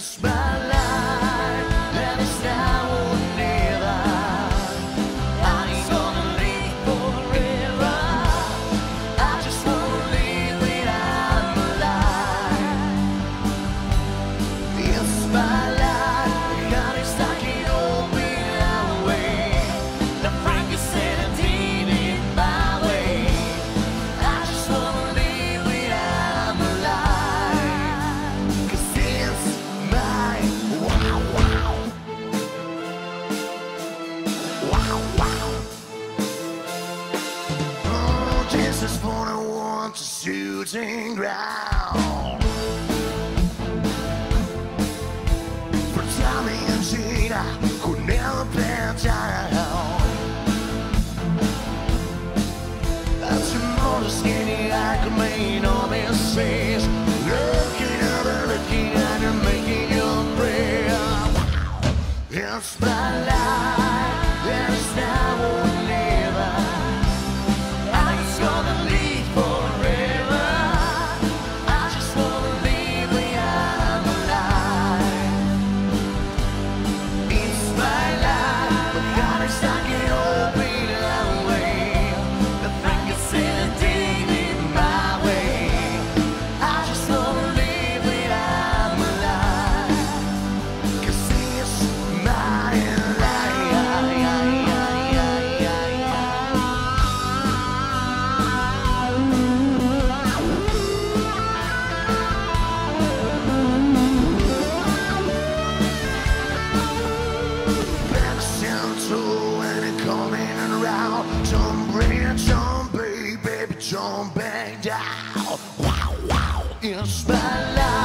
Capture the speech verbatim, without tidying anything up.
It's my life, and it's now or never. I ain't gonna live forever. I just wanna live when I'm alive. It's my life, and it's taking over our way. The Frankie said I did it my way. I just wanna live when I'm alive. 'Cause it's my wow wow. Wow wow. Oh, this is forty-one to shooting ground. For Tommy and Gina, who never been down. That's your motor skinny like a main on his face. Looking at her, looking at her, making your prayer. It's my life, and it's now or never. I just wanna live forever. I just wanna live when I'm alive. It's my life, but God is taking over our way. The thing is said I did it my way. I just wanna live when I'm alive. 'Cause it's my life. Back central and it coming around. Jump, bring, jump, baby, baby, jump back down. Wow, wow, it's my life.